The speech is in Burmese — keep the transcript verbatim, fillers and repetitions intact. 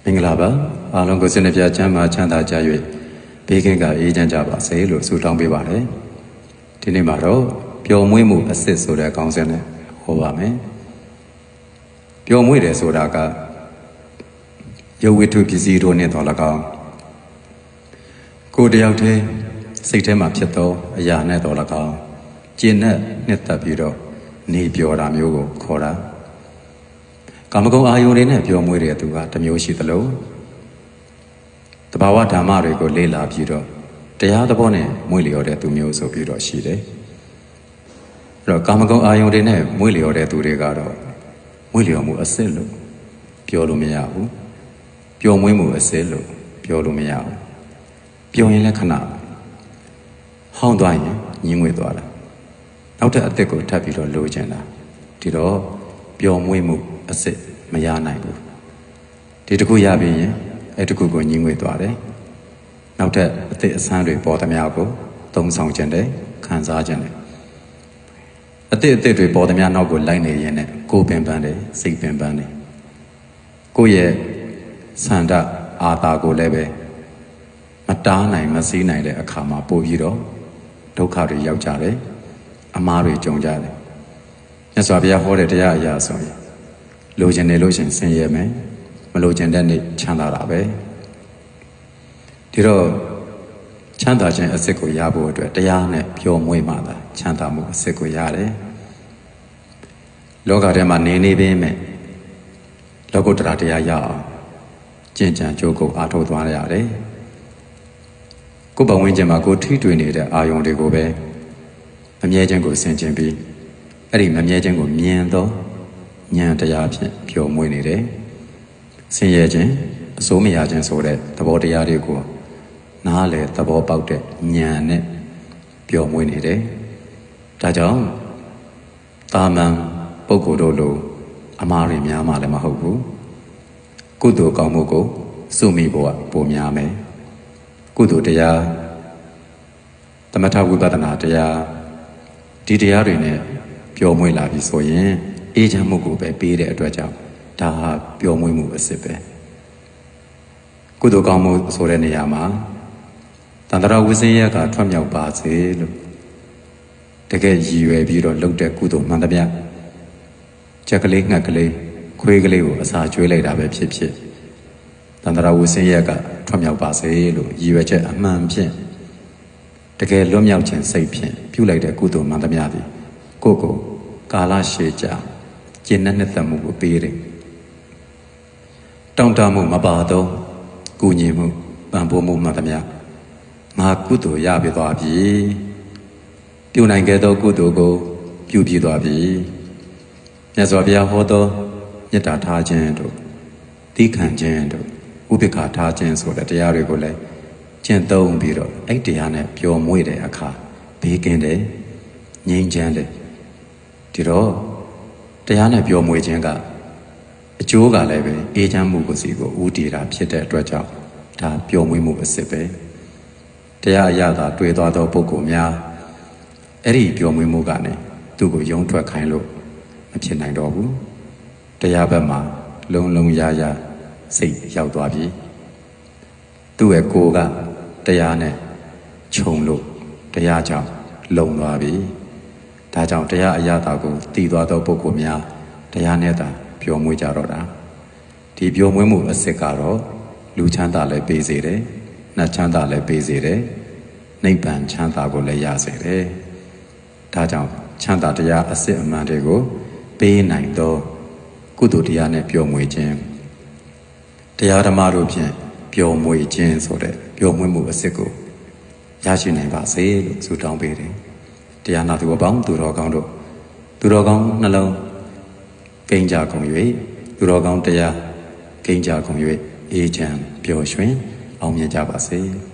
မင်္ဂလာပါအားလုံးကိုစိတ်နှပြချမ်းသာချမ်းသာကြ၍ဘေးကင်းကအေးချမ်းကြပါစေလို့ဆုတောင်းပေးပါတယ်ဒီနေ့မှာတော့ပျော်မွေ့မှုအစစ်ဆိုတဲ့ခေါင်းစဉ်နဲ့ဟောပါမယ်ပျော်မွေ့တယ်ဆိုတာကရုပ်ဝတ္ထုပစ္စည်းတို့နဲ့တော်၎င်းကိုယ်တယောက်တည်းစိတ်ထဲမှာဖြစ်သောအရာနဲ့တော်၎င်းကျင့်နဲ့နှစ်သက်ပြီးတော့နေပျော်တာမျိုးကိုခေါ်တာကာမဂုဏ်အာယုန်တွေနဲ့ပျော်မွေ့တဲ့သူကတစ်မျိုးရှိသလိုတဘာဝဓမ္မတွေကိုလေ့လာပြီးတော့တရားသဘောနဲ့မွေ့လျော်တဲ့သူမျိုးဆိုပြီးတော့ရှိတယ်အဲ့တော့ကာမဂုဏ်အာယုန်တွေနဲ့မွေ့လျော်တဲ့သူတွေကတော့မွေ့လျော်မှုအစစ်လို့ပြောလို့မရဘူးပျော်မွေ့မှုအစစ်လို့ပြောလို့မရဘူးပျော်ရင်လည်းခဏဟောင်းသွားရင်ညင်းငွေသွားတာနောက်တဲ့အသက်ကိုထပ်ပြီးတော့လိုချင်တာဒီတော့ပျော်မွေ့မှုအစစ်မရနိုင်ဘူးဒီတစ်ခုရပြီးရင်အဲ့တစ်ခုကိုညှင်းငွေသွားတယ်နောက်ထပ်အသက်အဆန်းတွေပေါ်သမျှကိုသုံးဆောင်ခြင်းတယ်ခံစားခြင်းတယ်အသက်အသက်တွေပေါ်သမျှနောက်ကိုလိုက်နေရင်လည်းကိုယ်ပင်ပန်းတယ်စိတ်ပင်ပန်းတယ်ကိုယ့်ရဲ့ဆန္ဒအာသာကိုလည်းပဲမတားနိုင်မစည်းနိုင်တဲ့အခါမှာပို့ပြီးတော့ဒုက္ခတွေရောက်ကြတယ်အမှားတွေကြုံကြတယ်မြတ်စွာဘုရားဟောတဲ့တရားအရာဆိုရင်လိုချင်နေလို့ရှင်ဆင်းရဲမယ်မလိုချင်တဲ့နေ့ချမ်းသာတာပဲဒီတော့ချမ်းသာခြင်းအစစ်ကိုရဖို့အတွက်တရားနဲ့ပျော်မွေ့မှသာချမ်းသာမှုအစစ်ကိုရတယ်လောကထဲမှာနေနေပင်မဲ့လောကုတ္တရာတရားရအောင်ကျင့်ကြံကြိုးကုပ်အားထုတ်သွားရတယ်ကိုယ်ပတ်ဝန်းကျင်မှာကိုယ်ထိတွေ့နေတဲ့အာယုန်တွေကိုပဲမမြဲခြင်းကိုဆင်ခြင်ပြီးအဲ့ဒီမမြဲခြင်းကိုမြင်တော့ဉာဏ်တရားဖြင့်ပျော်မွေ့နေတယ်ဆင်းရဲခြင်းအစိုးမရခြင်းဆိုတဲ့သဘောတရားတွေကိုနားလည်သဘောပေါက်တဲ့ဉာဏ်နဲ့ပျော်မွေ့နေတယ်ဒါကြောင့်တာမန်ပုဂ္ဂိုလ်တို့လိုအမှားတွေများမှလည်းမဟုတ်ဘူးကုသိုလ်ကောင်းမှုကိုစုမိဖို့ကပိုများမယ်ကုသိုလ်တရားသမထဝိပဿနာတရားဒီတရားတွေနဲ့ပျော်မွေ့လာပြီဆိုရင်အေးချမ်းမှုကိုပဲပေးတဲ့အတွက်ကြောင့်ဒါဟာပျော်မွေ့မှုအစစ်ပဲကုသိုလ်ကောင်းမှုဆိုတဲ့နေရာမှာတန္တရာဝိဇ္ဇယကထွက်မြောက်ပါစေလို့တကယ်ရည်ရွယ်ပြီးတော့လုပ်တဲ့ကုသိုလ်မှန်သမျှချက်ကလေးငှက်ကလေးခွေးကလေးကိုအစာကျွေးလိုက်တာပဲဖြစ်ဖြစ်တန္တရာဝိဇ္ဇယကထွက်မြောက်ပါစေလို့ရည်ရွယ်ချက်အမှန်ဖြင့်တကယ်လွတ်မြောက်ခြင်းစိတ်ဖြင့်ပြုလိုက်တဲ့ကုသိုလ်မှန်သမျှသည်ကိုယ့်ကိုကာလရှည်ကြာကျင့်တဲ့နှစ်သက်မှုကိုပေးတယ်တောင့်တမှုမပါတော့ကုညီမှုပံ့ပိုးမှုမှန်သမျှငါကုသိုလ်ရပြသွားပြီပြုနိုင်ခဲ့သောကုသိုလ်ကိုပြုပြသွားပြီမြတ်စွာဘုရားဟောသောမေတ္တာထားခြင်းတို့သီးခံခြင်းတို့ဥပိ္ပခာထားခြင်းဆိုတဲ့တရားတွေကိုလည်းကျင့်သုံးပြီးတော့အဲ့တရားနဲ့ပျော်မွေ့တဲ့အခါဘေးကင်းတယ်ငြိမ်းချမ်းတယ်ဒီတော့တရားနဲ့ပျော်မွေ့ခြင်းကအကျိုးကလည်းပဲအေးချမ်းမှုကိုစီကိုဥတည်တာဖြစ်တဲ့အတွက်ကြောင့်ဒါပျော်မွေ့မှုအစစ်ပဲတရားအရသာတွေ့သွားသောပုဂ္ဂိုလ်များအဲ့ဒီပျော်မွေ့မှုကလည်းသူ့ကိုယုံထွက်ခိုင်းလို့မဖြစ်နိုင်တော့ဘူးတရားဘက်မှာလုံလုံရရစိတ်ရောက်သွားပြီသူ့ရဲ့ကိုယ်ကတရားနဲ့ခြုံလို့တရားကြောင့်လုံသွားပြီဒါကြောင့်တရားအရသာကိုတည်သွားသောပုဂ္ဂိုလ်များတရားနဲ့သာပျော်မွေ့ကြတော့တာဒီပျော်မွေ့မှုအစစ်ကတော့လူချမ်းသာလည်းပေးစေတယ်နှက်ချမ်းသာလည်းပေးစေတယ်နိဗ္ဗာန်ချမ်းသာကိုလည်းရစေတယ်ဒါကြောင့်ချမ်းသာတရားအစစ်အမှန်တွေကိုပေးနိုင်သောကုသိုလ်တရားနဲ့ပျော်မွေ့ခြင်းတရားဓမ္မတို့ဖြင့်ပျော်မွေ့ခြင်းဆိုတဲ့ပျော်မွေ့မှုအစစ်ကိုရရှိနိုင်ပါစေလို့ဆုတောင်းပေးတယ်တရားနာသူအပေါင်းသူတော်ကောင်းတို့သူတော်ကောင်းနှလုံးကိန်းကြကုန်၍သူတော်ကောင်းတရားကိန်းကြကုန်၍အေးချမ်းပျော်ရွှင်အောင်မြင်ကြပါစေ